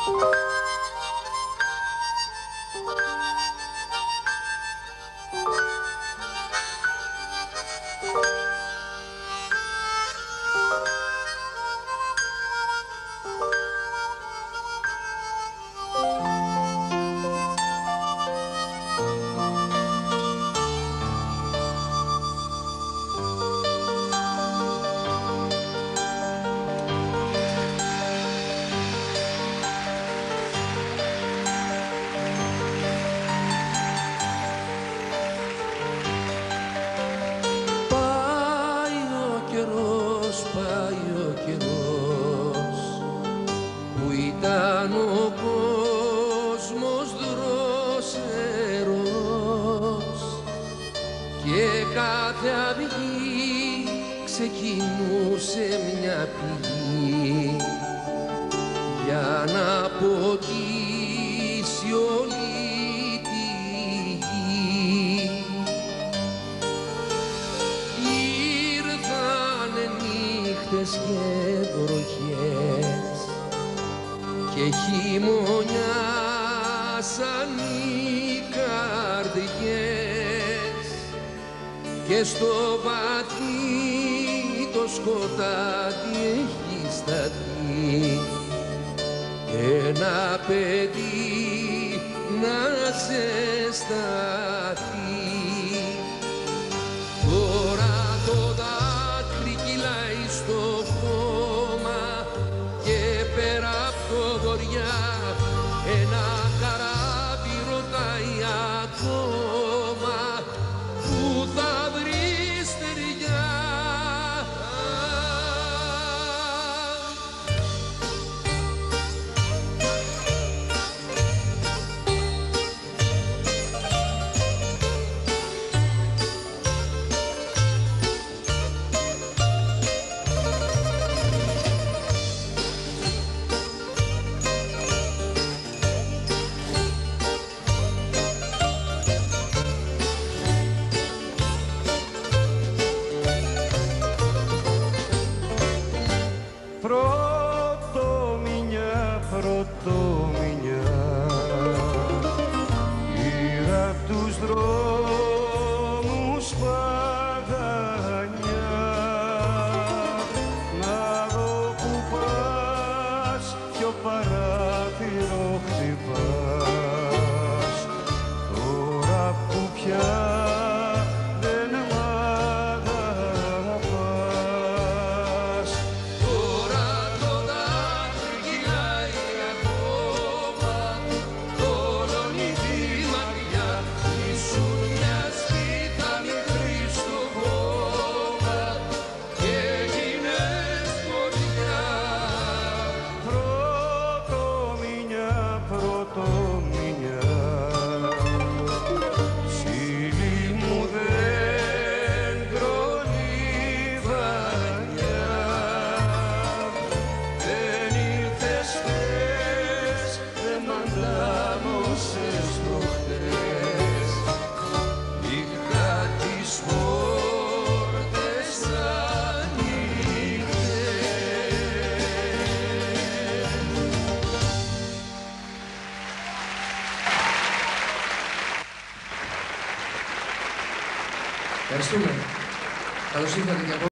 Πάει ο καιρός που ήταν ο κόσμος δροσερός και κάθε αυγή ξεκινούσε μια πηγή για να ποτίσει όλη τη γη. Νύχτες και βροχές και χειμωνιάσαν οι καρδιές και στο βαθύ το σκοτάδι έχει σταθεί ένα παιδί να ζεσταθεί. Τώρα το δάκρυ κυλάει στο χώμα και πέρα από το βοριά ένα καράβι ρωτάει ακόμα που θα βρει στεριά. Πρωτομηνιά πήρα απ' τους δρόμους παγανιά να δω που πας ποιο παράθυρο χτυπάς τώρα που πια δεν μ' αγαπάς. Τώρα το δάκρυ κυλάει ακόμα, τόλωνει τη μάτια, ήσουν μια σπίτα μικρή στο χώμα και έγινες φωτιά. Πρωτομηνιά, πρωτομηνιά, ψήλι μου δέντρο λιβανιά, δεν ήρθες χθες, δεν μ' αντάμωσες προχτές, είχα τις πόρτες ανοιχτές. Ευχαριστούμε. Καλώς ήρθατε και από